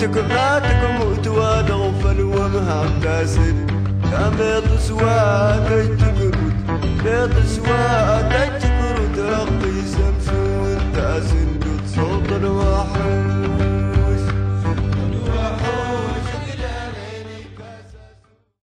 تكماتكم وتوانا غفل ومهام كاسد كان بيط سوا كي تقرود بيط سوا